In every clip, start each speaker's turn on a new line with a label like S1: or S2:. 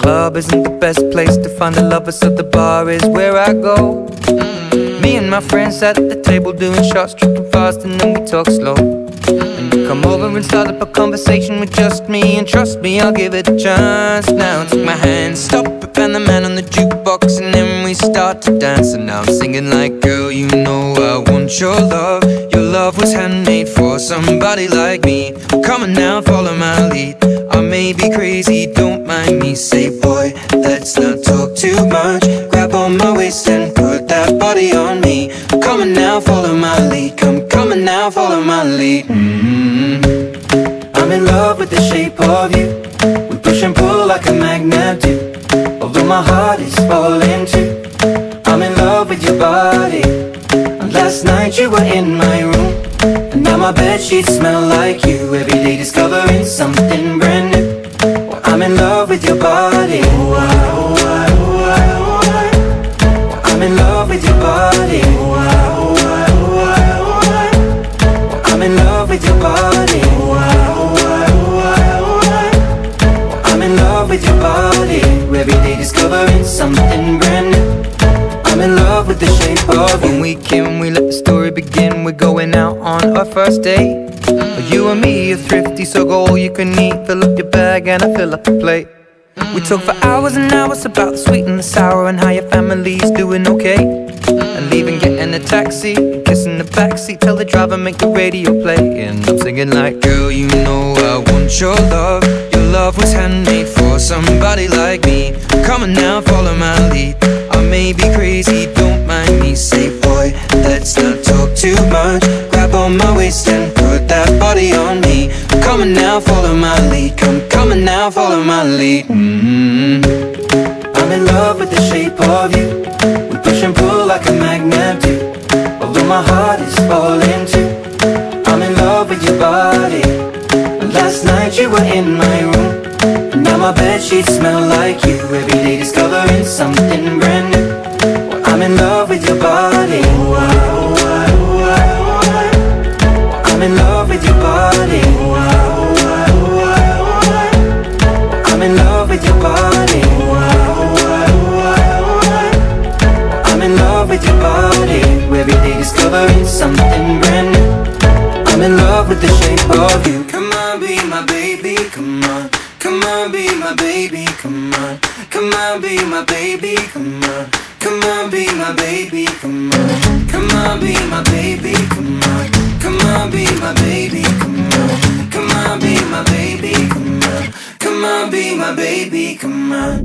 S1: club isn't the best place to find a lover, so the bar is where I go. Me and my friends sat at the table doing shots, tripping fast, and then we talk slow. And you come over and start up a conversation with just me, and trust me, I'll give it a chance. Now take my hand, stop it, and the man on the jukebox, and then we start to dance. And now I'm singing like, girl, you know I want your love. Your love was handmade for somebody like me. Come on now, follow my lead. I may be crazy, don't mind me. Say, boy, let's not talk too much. Grab on my waist and put that body on me. Come on now, follow my lead. Come on now, follow my lead. I'm in love with the shape of you. We push and pull like a magnet do. Although my heart is falling too, I'm in love with your body. And last night you were in my room, and now my bedsheets smell like you. Every day discovering something brand new. Well, I'm in love with your body. Oh, I, oh, I, oh, I, oh, I. Well, I'm in love with your body. Oh, I, oh, I, oh, I, oh, I. Well, I'm in love with your body. Oh, I, oh, I, oh, I, oh, I. Well, I'm in love with your body. Every day discovering something brand new. I'm in love with the shape of you. When we came, we let the story begin. We're going out on our first date. You and me are thrifty, so go all you can eat. Fill up your bag and I fill up the plate. We talk for hours and hours about the sweet and the sour, and how your family's doing okay. And leaving, getting a taxi, kissing the backseat, tell the driver make the radio play. And I'm singing like, girl, you know I want your love. Your love was handmade for somebody like me. Come on now, follow my lead. I may be crazy, don't mind me. Say, boy, let's not talk too much. Grab on my waist and put that body on me. Come on now, follow my lead. Come on now, follow my lead. I'm in love with the shape of you. We push and pull like a magnet do. Although my heart is falling too, I'm in love with your body. And last night you were in my room, and now my bedsheets smell like you. Every day discovering something brand new. Well, I'm in love with your body. Oh, I, oh, I, oh, I, oh, I. Well, I'm in love with your body. Oh, I, oh, I, oh, I, oh, I. Well, I'm in love with your body. Oh, I, oh, I, oh, I, oh, I. Well, I'm in love with your body. Every day discovering something brand new. I'm in love with the shape of you. Come on, be my baby, come on. Come on, be my baby, come on. Come on, be my baby, come on. Come on, be my baby, come on. Come on, be my baby, come on. Come on, be my baby, come on. Come on, be my baby, come on. Come on, be my baby, come on.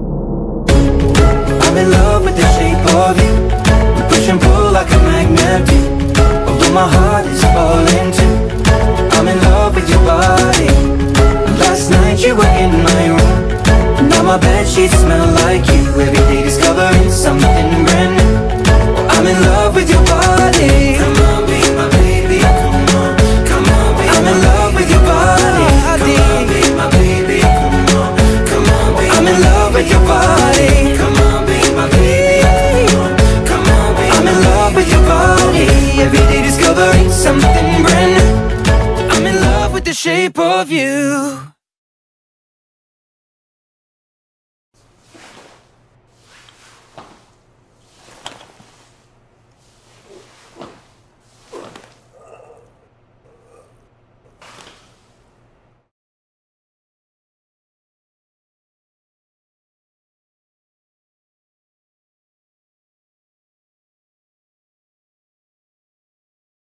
S1: I'm in love with the shape of you. We push and pull like a magnet do. Although my heart is falling too, I'm in love with your body. Last night you were in my room, and now my bedsheets smell like you. Every day discovering something brand new. Well, I'm in love with your body. Come on, be my baby, come on. Come on, be I'm in love with your body. Come on, be my baby, come on. Come on, be I'm in love with your body. Come on, be my baby, come on. Come on, be I'm in love with your body. Every day discovering something brand new. I'm in love with the shape of you.